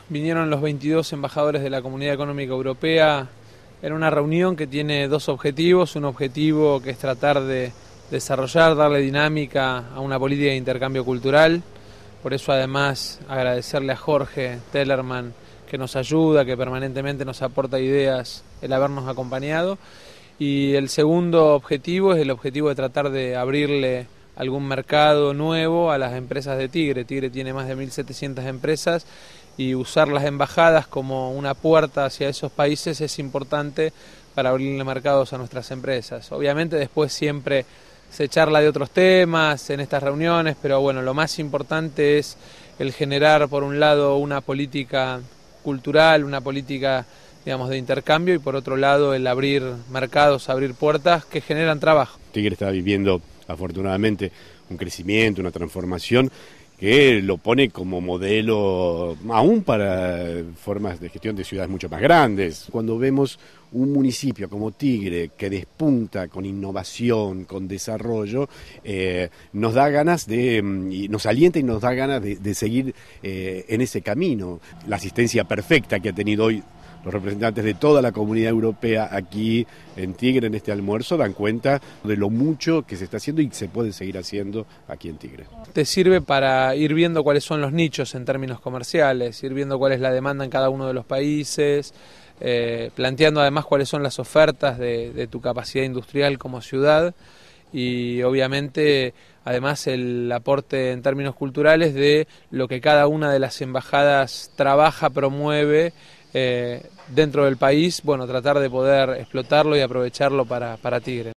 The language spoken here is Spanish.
Vinieron los 22 embajadores de la Comunidad Económica Europea en una reunión que tiene dos objetivos. Un objetivo que es tratar de desarrollar, darle dinámica a una política de intercambio cultural. Por eso además agradecerle a Jorge Tellerman que nos ayuda, que permanentemente nos aporta ideas, el habernos acompañado. Y el segundo objetivo es el objetivo de tratar de abrirle algún mercado nuevo a las empresas de Tigre. Tigre tiene más de 1.700 empresas y usar las embajadas como una puerta hacia esos países es importante para abrirle mercados a nuestras empresas. Obviamente después siempre se charla de otros temas en estas reuniones, pero bueno, lo más importante es el generar por un lado una política cultural, una política, digamos, de intercambio, y por otro lado el abrir mercados, abrir puertas que generan trabajo. Tigre está viviendo afortunadamente un crecimiento, una transformación que lo pone como modelo aún para formas de gestión de ciudades mucho más grandes. Cuando vemos un municipio como Tigre que despunta con innovación, con desarrollo, nos da ganas y nos alienta y nos da ganas de seguir en ese camino. La asistencia perfecta que ha tenido hoy los representantes de toda la comunidad europea aquí en Tigre, en este almuerzo, dan cuenta de lo mucho que se está haciendo y se puede seguir haciendo aquí en Tigre. Te sirve para ir viendo cuáles son los nichos en términos comerciales, ir viendo cuál es la demanda en cada uno de los países, planteando además cuáles son las ofertas de tu capacidad industrial como ciudad, y obviamente además el aporte en términos culturales de lo que cada una de las embajadas trabaja, promueve dentro del país. Bueno, tratar de poder explotarlo y aprovecharlo para Tigre.